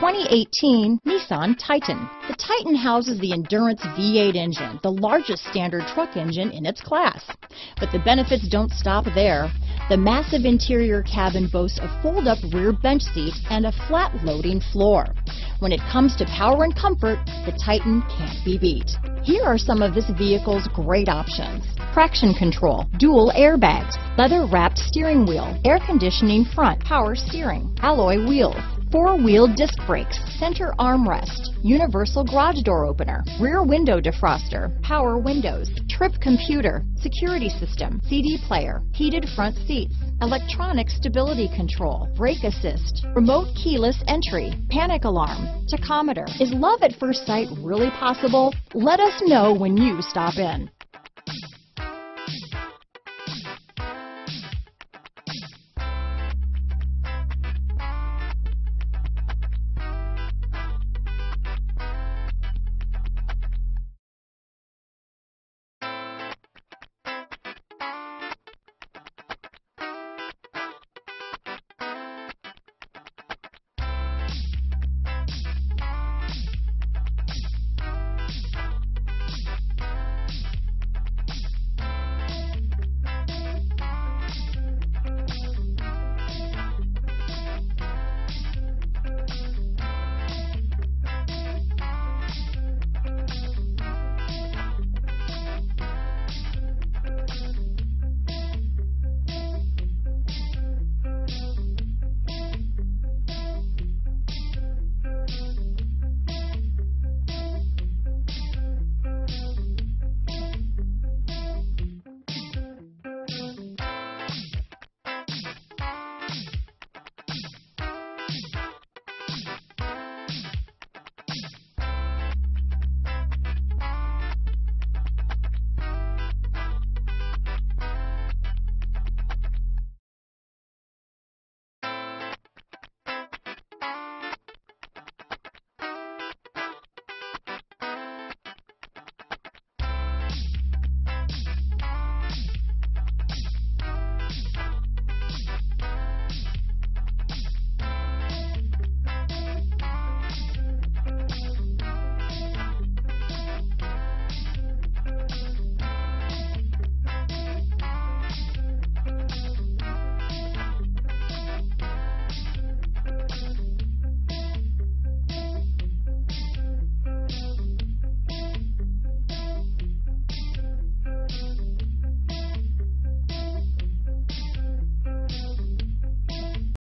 2018 Nissan Titan. The Titan houses the Endurance V8 engine, the largest standard truck engine in its class. But the benefits don't stop there. The massive interior cabin boasts a fold-up rear bench seat and a flat-loading floor. When it comes to power and comfort, the Titan can't be beat. Here are some of this vehicle's great options: traction control, dual airbags, leather-wrapped steering wheel, air conditioning front, power steering, alloy wheels, four-wheel disc brakes, center armrest, universal garage door opener, rear window defroster, power windows, trip computer, security system, CD player, heated front seats, electronic stability control, brake assist, remote keyless entry, panic alarm, tachometer. Is love at first sight really possible? Let us know when you stop in.